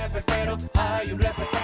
reperpero, hay un reperpero.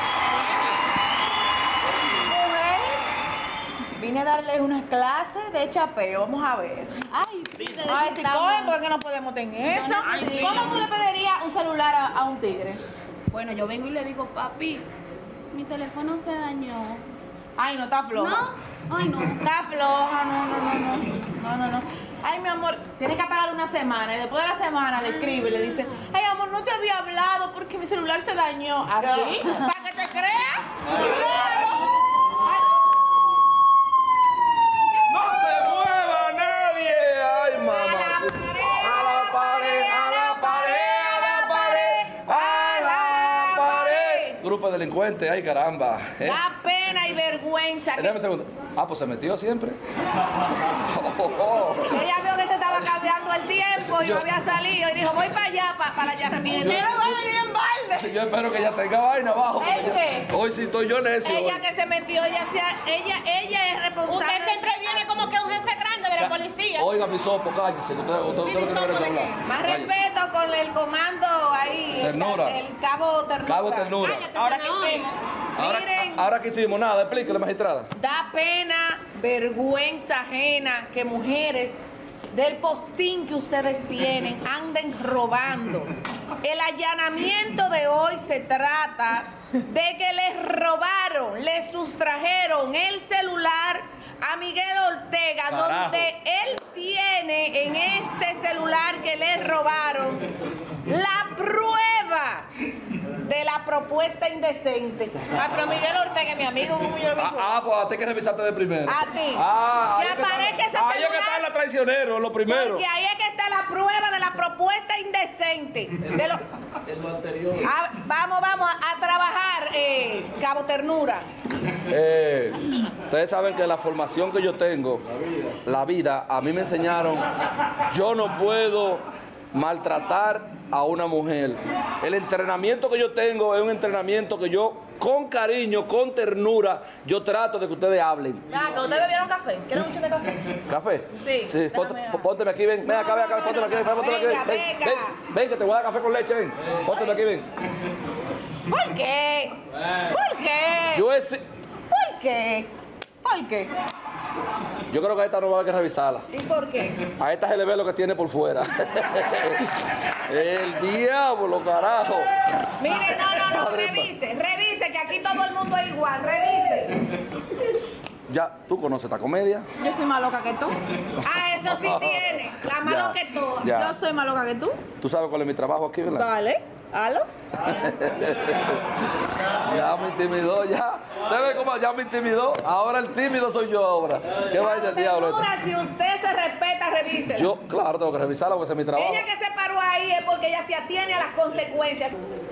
Mujeres, vine a darles unas clases de chapeo, vamos a ver. Ay, sí, A ver si cogen, porque no podemos tener eso. ¿Cómo tú le pedirías un celular a un tigre? Bueno, yo vengo y le digo, papi, mi teléfono se dañó. Ay, no, está floja. ¿No? Ay, no. Está floja, no. Ay, mi amor, tiene que pagar una semana y después de la semana le escribe y le dice, ay, amor, no te había hablado porque mi celular se dañó. ¿Así? ¿Para que te creas? Claro. ¡No se mueva nadie! ¡Ay, mamá! ¡A la pared, a la pared, a la pared, a la pared! Grupo de delincuentes, ay, caramba. Da pena y vergüenza. Dame un segundo. Ah, pues se metió siempre. Ella vio que se estaba cambiando el tiempo y no había salido y dijo, voy para allá, para la llanamiento. Ella va a venir en balde. Sí, yo espero que ella tenga vaina abajo. ¿El qué? Hoy sí estoy yo necio. Ella que se metió, ella es responsable. Usted siempre viene como que un jefe grande de la policía. Oiga, mi sopo, cállese. Usted no tiene que hablar. Más Cállese. respeto con el comando ahí. Ternura. El cabo Ternura. Cabo Ternura. Ahora que hicimos. Miren, Ahora que hicimos nada, explíquele, magistrada. da pena, vergüenza ajena que mujeres del postín que ustedes tienen anden robando. El allanamiento de hoy se trata de que les robaron, les sustrajeron el celular a Miguel Ortega, Carajo. donde él tiene en ese celular que le robaron la prueba de la propuesta indecente. Ah, pero Miguel Ortega es mi amigo, ¿cómo yo lo veo? Pues a ti que revisaste de primero. A ti. Ahí Que es aparezca ese ahí es que está celular. la traicionero, lo primero. Porque ahí es que está la prueba de la propuesta indecente. De lo anterior. Vamos a trabajar, Cabo Ternura. Ustedes saben que la formación que yo tengo, la vida, a mí me enseñaron, yo no puedo maltratar a una mujer. El entrenamiento que yo tengo es un entrenamiento que yo, con cariño, con ternura, yo trato de que ustedes hablen. ¿Que ustedes bebieron café? ¿Quieren mucho de café? ¿Café? Sí, Sí, pónteme aquí, ven. Ven acá, ven acá, pónteme aquí, pónteme aquí. Venga, Ven, venga. ven, que te voy a dar café con leche, ven. Pónteme aquí, ven. ¿Por qué? ¿Por qué? Yo ¿Por qué? ¿Por qué? Yo creo que a esta no va a haber que revisarla. ¿Y por qué? A esta se le ve lo que tiene por fuera. El diablo, carajo. Mire, no, Madre revise, que aquí todo el mundo es igual, revise. Ya, ¿tú conoces esta comedia? Yo soy más loca que tú. Ah, eso sí tiene, la más Ya, loca que tú. ya. Yo soy más loca que tú. ¿Tú sabes cuál es mi trabajo aquí, verdad? Dale, halo. Ya me intimidó, ya. ¿Usted ve cómo ya me intimidó? Ahora el tímido soy yo ahora. ¿Qué va del diablo esto? Ternura, si usted se respeta, revíselo. Yo, claro, tengo que revisarla porque ese es mi trabajo. Ella que se paró ahí es porque ella se atiene a las consecuencias.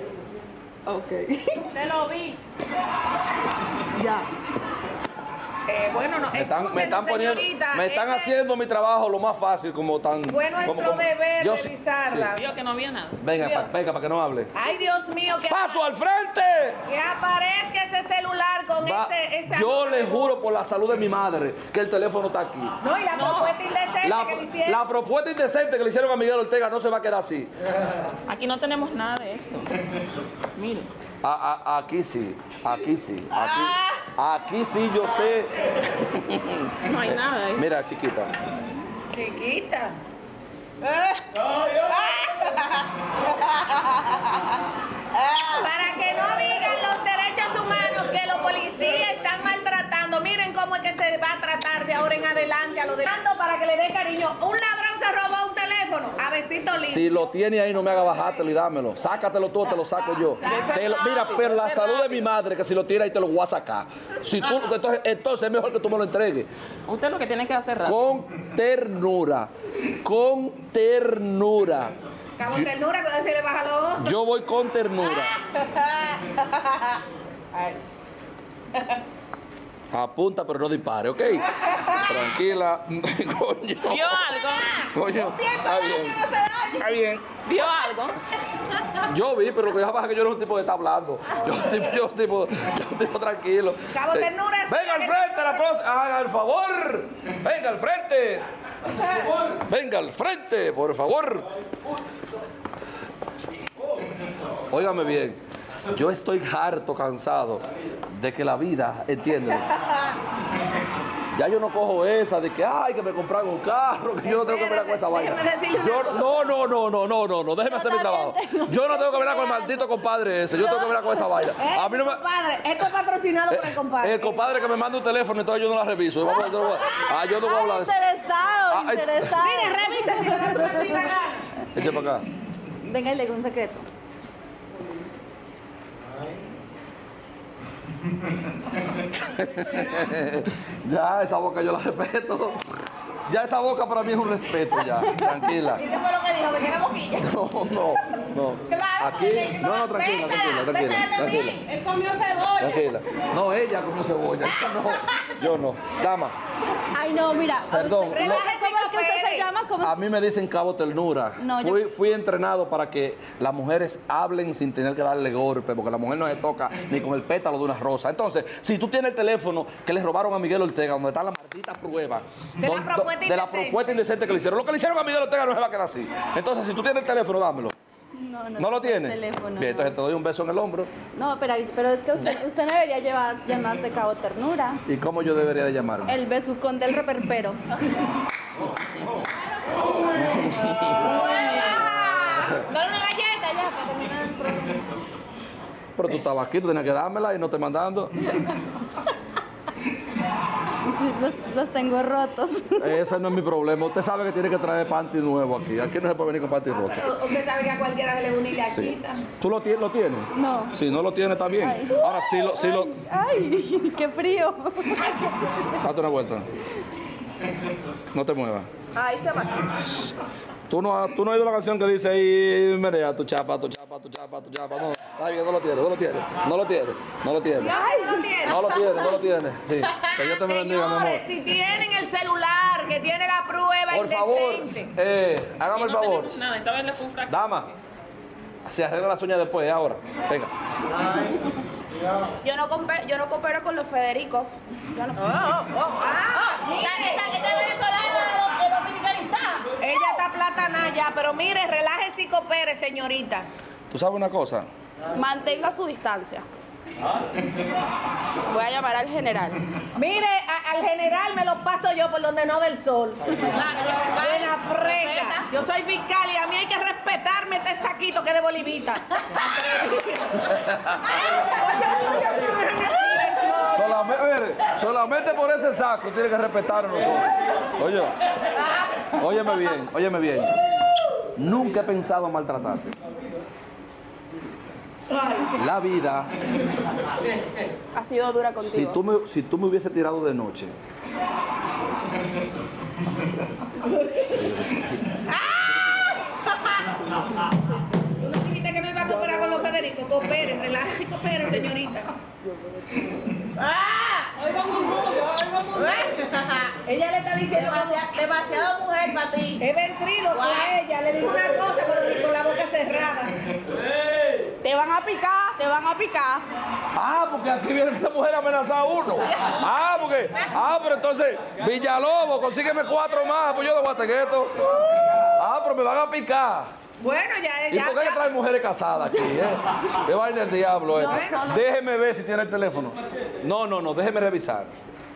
Ok. Se lo vi. Ya. Bueno, no. Me están poniendo, señorita, me están haciendo mi trabajo lo más fácil, como tan. Fue nuestro deber yo sí- revisarla. Vio que no había nada. Venga, para que no hable. Ay, Dios mío, ¡Paso al frente! que aparezca ese celular con Va, esa. yo le juro por la salud de mi madre que el teléfono está aquí. No, y la propuesta indecente que le hicieron. La propuesta indecente que le hicieron a Miguel Ortega no se va a quedar así. Aquí no tenemos nada de eso. Mire. Aquí sí, aquí sí. Aquí sí yo sé. No hay nada ahí. Mira, chiquita. Chiquita. Para que no digan los derechos humanos que los policías están maltratando. Miren cómo es que se va a tratar de ahora en adelante a los de para que le dé cariño. Un ladrón se robó un teléfono. A besito lindo. Si lo tiene ahí, no me haga bajártelo y dámelo. Sácatelo tú, te lo saco yo. Mira, pero la salud de mi madre, que si lo tiene ahí te lo voy a sacar. Si tú, entonces es mejor que tú me lo entregues. Usted lo que tiene que hacer rápido. Con ternura. Con ternura. Cabo Ternura, cuando se le baja los ojos. Yo voy con ternura. Ay. Apunta, pero no dispare, ¿ok? Tranquila. Coño. ¿Vio algo? Coño, está bien. Está bien. ¿Vio algo? Yo vi, pero lo que pasa es que yo no soy un tipo que está hablando. Yo soy un tipo tranquilo. Cabo Ternura. Venga al frente, la próxima. Haga el favor. Venga al frente. Venga al frente, por favor. óigame bien, yo estoy harto, cansado de que la vida, ¿entiendes? Ya yo no cojo esa de que, ay, que me compraron un carro, que yo no tengo que ver con esa vaina. No, déjeme hacer mi trabajo. Yo no tengo que ver con el maldito compadre ese, yo tengo que ver con esa vaina. A mí no me... Compadre, esto es patrocinado por el compadre. El compadre que me manda un teléfono, entonces yo no la reviso. Yo no voy a hablar de eso. Interesado. Mire, revisa si la otra. Eche para acá. Venga y le digo un secreto. Ya, esa boca yo la respeto. Ya esa boca para mí es un respeto, ya. Tranquila. ¿Y qué fue lo que dijo? ¿Que tiene boquilla? No. Claro, Aquí, porque no, tranquila. Él comió cebolla. Tranquila. No, ella comió cebolla. Yo no. Dama, Ay, no, mira. perdón. Relájese, ¿Cómo es que usted se llama? ¿Cómo? A mí me dicen Cabo Ternura. No, Fui entrenado para que las mujeres hablen sin tener que darle golpe, porque la mujer no se toca ni con el pétalo de una rosa. Entonces, si tú tienes el teléfono que le robaron a Miguel Ortega, donde está la maldita prueba de la propuesta indecente que le hicieron. Lo que le hicieron a Miguel Ortega no se va a quedar así. Entonces, si tú tienes el teléfono, dámelo. ¿No lo tienes? Teléfono, Bien, entonces te doy un beso en el hombro. No, pero es que usted no debería llamarse Cabo Ternura. ¿Y cómo yo debería de llamarme? El besucón del reperpero. Dale una galleta ya para terminar el programa. Pero tú estabas aquí, tú tenías que dármela y no te mandando. Los tengo rotos. Ese no es mi problema. Usted sabe que tiene que traer panty nuevo aquí. Aquí no se puede venir con panty roto. Usted sabe que a cualquiera se le une la Sí. quita. ¿Tú lo tienes? No. Si no lo tienes, está bien. Ahora sí lo... Ay, qué frío. Date una vuelta. No te muevas. Ahí se va. Tú no has oído la canción que dice ahí, merea, tu chapa. No, ay, no lo tiene. Ay, No lo tiene. Sí. Que Dios te me bendiga, mi amor. Señores, si tienen el celular que tiene la prueba Por favor, indecente. hágame el favor. Nada, esta vez le fue un fracaso. Dama, se arregla las uñas después, ahora. Venga. Yo no coopero con los Federicos. Yo no. Esta venezolana es dominicanizada. Ella está platanada ya, pero mire, relájese y coopere, señorita. ¿Tú sabes una cosa? Mantenga su distancia. Voy a llamar al general. Mire, al general me lo paso yo por donde no del sol. Buena freca. Yo soy fiscal y a mí hay que respetarme este saquito que es de bolivita. Solamente por ese saco tiene que respetar a nosotros. Oye, óyeme bien. Nunca he pensado en maltratarte. La vida, Ha sido dura contigo. si tú me hubieses tirado de noche, Tú no dijiste que no iba a cooperar con los Federicos. Coopere, relájese y coopere, señorita. Ella le está diciendo demasiado mujer para ti. Es ventríloco ella, le digo una cosa, pero con la boca cerrada. Te van a picar. porque aquí viene esta mujer a amenazar a uno. Pero entonces, Villalobos, consígueme 4 más, pues yo de Guategueto. Pero me van a picar. Bueno, ¿Y por qué traen mujeres casadas aquí? ¿Qué vaina el diablo esto? Déjeme ver si tiene el teléfono. No, déjeme revisar.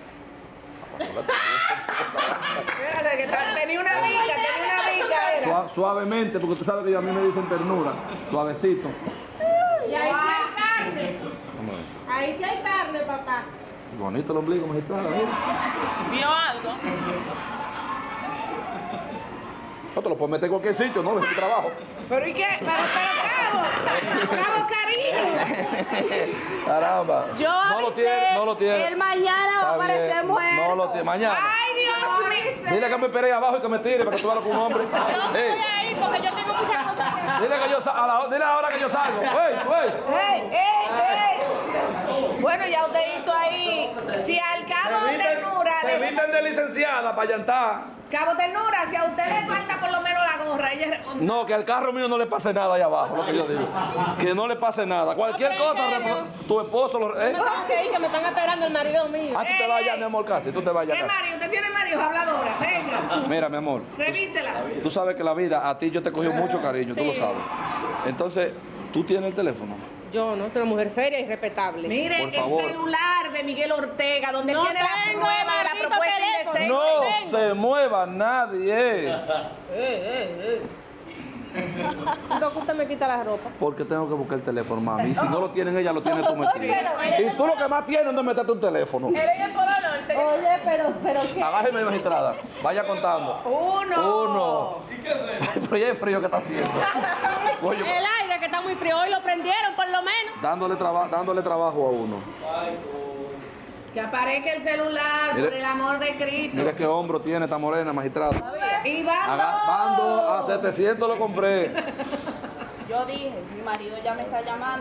Espérate, que tenía una bica, era. Suavemente, porque tú sabes que a mí me dicen ternura. Suavecito. Y ahí sí hay carne. Ahí sí hay carne, papá. Bonito el ombligo, magistrada. Mira. ¿Vio algo? No te lo puedes meter en cualquier sitio, ¿no? Es tu trabajo. ¿Pero y qué? Cabo cariño. Caramba. No lo tiene. Él mañana va a aparecer muerto. No lo tiene. Mañana. Ay, Dios mío. Dile que me espere ahí abajo y que me tire para que tú hables con un hombre. Estoy ahí porque yo tengo muchas cosas que hacer. Dile ahora que yo salgo. ¡Ey! Bueno, ya usted hizo ahí. Si al Cabo Ternura. Se visten de licenciada para llantar. Cabo Ternura, si a usted le falta por lo menos la gorra, ella es responsable. No, que al carro mío no le pase nada ahí abajo, lo que yo digo. Que no le pase nada. Cualquier cosa, tu esposo lo... Me tengo que ir, que me están esperando el marido mío. Tú te vas allá, mi amor, casi. Tú te vas allá. ¿Qué marido? ¿Usted tiene marido habladora? Venga. Mira, mi amor. Revísela. Tú sabes que la vida, a ti yo te he cogido mucho cariño, tú lo sabes. Entonces, ¿Tú tienes el teléfono? Yo no soy una mujer seria y respetable. Mire, Por favor. el celular de Miguel Ortega, donde él No tiene la tengo prueba de la maldito propuesta teléfono. indecente. No se mueva nadie. ¿Por qué usted me quita la ropa? Porque tengo que buscar el teléfono, mami. Y si no lo tienen ella, lo tienes tú metido. Y tú lo que más tienes es donde meterte un teléfono. Él en el Polo Norte. Oye, pero ¿qué? Agájeme, magistrada. Vaya contando. Uno. Pero ya es frío que está haciendo. Oye, El aire que está muy frío. Hoy lo prendieron, por lo menos. dándole trabajo a uno. Que aparezca el celular, Mire. por el amor de Cristo. Mira qué hombro tiene esta morena, magistrada. Y Bando. Bando a 700 lo compré. Yo dije, mi marido ya me está llamando.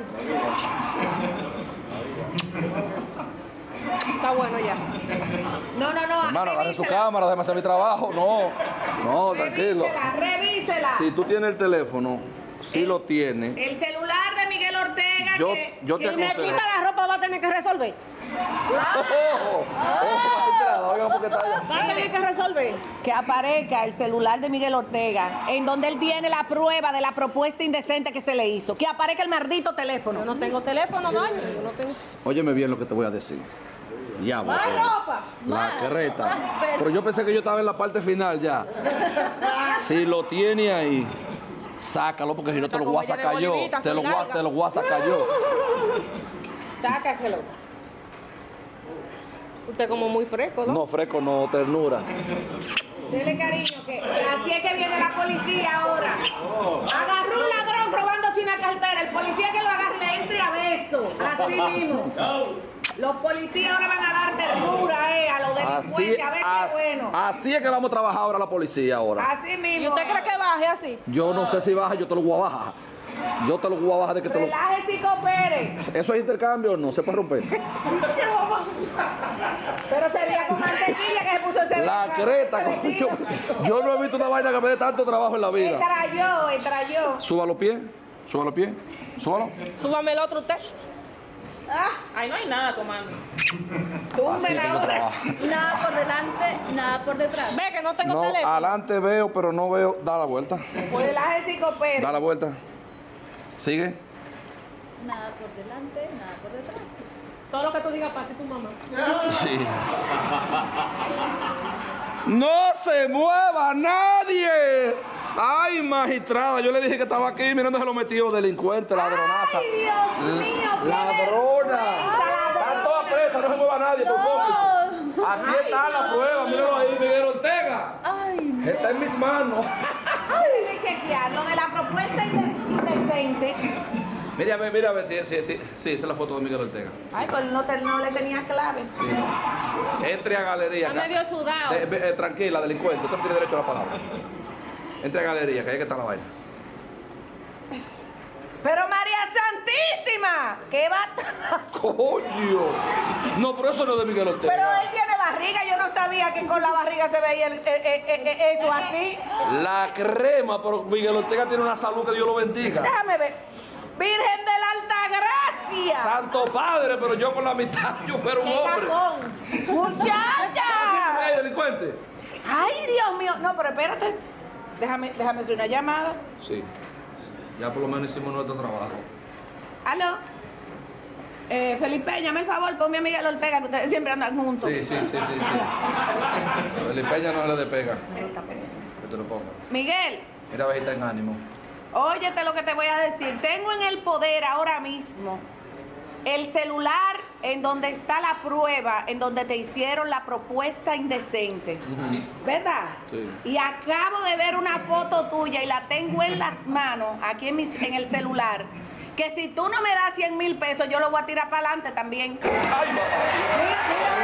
Está bueno ya. No. Hermano, agarre su revísela. cámara, déjame hacer mi trabajo. No, tranquilo. Revísela. Si tú tienes el teléfono, si lo tienes, El celular de Miguel Ortega. yo que te Si me aconsejo. quita la ropa, va a tener que resolver. Ojo, magistrada, oigan porque está allá. Va a tener que resolver. Que aparezca el celular de Miguel Ortega, en donde él tiene la prueba de la propuesta indecente que se le hizo. Que aparezca el maldito teléfono. Yo no tengo teléfono, doña. Yo no tengo. Óyeme bien lo que te voy a decir. Ya, ¡Más mujer. ropa! La carreta. Pero yo pensé que yo estaba en la parte final ya. Si lo tiene ahí, sácalo porque si no te lo voy a sacar yo. Te lo voy a sacar yo. Sácaselo. Usted como muy fresco, ¿no? No, fresco, no, ternura. Dele cariño, que así es que viene la policía ahora. Agarró un ladrón robándose una cartera. El policía que lo agarre le entre a beso. Así mismo. Los policías ahora van a dar ternura a los delincuentes. A ver qué bueno. Así es que vamos a trabajar ahora la policía ahora. Así mismo. ¿Y usted cree que baje así? Yo no sé si baja, yo te lo voy a bajar. Yo te lo voy a bajar de que te lo... Relájese y coopere. ¿Eso es intercambio o no? ¿Se puede romper? Pero sería con mantequilla que se puso ese La creta. Yo no he visto una vaina que me dé tanto trabajo en la vida. Entra yo. Suba los pies. Súbalo. Súbame el otro usted. Ahí no hay nada, comando. Así es que yo trabajo. Nada por delante, nada por detrás. Ve que no tengo No, teléfono. adelante veo, pero no veo. Da la vuelta. Relájese y coopere. Da la vuelta. Sigue. Nada por delante, nada por detrás. Todo lo que tú digas para ti, tu mamá. Sí. ¡No se mueva nadie! ¡Ay, magistrada! Yo le dije que estaba aquí, mira dónde se lo metió, delincuente, ladronaza. ¡Ay, Dios mío! qué ¡Ladrona! vergüenza, Están todas presas, no se mueva nadie, por favor. Aquí está la prueba, míralo ahí, Miguel Ortega. Está en mis manos. Déjeme chequear lo de la propuesta indecente. Mira a ver si esa es la foto de Miguel Ortega. Ay, pues no le tenía clave. Sí. Entre a galería. Está medio sudado. Tranquila, delincuente, usted tiene derecho a la palabra. Entre a galería, que ahí que está la vaina. Pero María Santísima, ¿qué va? ¡Coño! No, pero eso no es de Miguel Ortega. Pero él tiene barriga, yo no sabía que con la barriga se veía eso así. La crema, pero Miguel Ortega tiene una salud que Dios lo bendiga. Déjame ver. Virgen de la Altagracia. Santo Padre, pero yo con la mitad, yo fuera un ¡Qué hombre. cajón! ¡Muchacha! ¡Ay, delincuente! ¡Ay, Dios mío! No, pero espérate. Déjame hacer una llamada. Sí. Ya por lo menos hicimos nuestro trabajo. ¿Aló? Felipe, llame el favor, ponme a Miguel Ortega, que ustedes siempre andan juntos. Sí. El Peña no le despega. Que te lo ponga. Miguel, Mira a ver si está en ánimo. óyete lo que te voy a decir. Tengo en el poder ahora mismo el celular en donde está la prueba, en donde te hicieron la propuesta indecente. ¿Verdad? Sí. Y acabo de ver una foto tuya y la tengo en las manos, aquí en el celular, que si tú no me das 100,000 pesos, yo lo voy a tirar para adelante también. ¡Ay, mamá! Mira